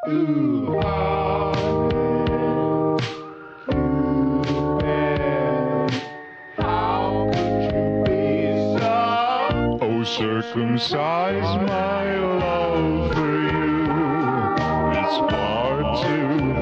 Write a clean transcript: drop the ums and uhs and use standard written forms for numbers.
Ooh, how could you be so? Oh, circumcise my love for you. It's far too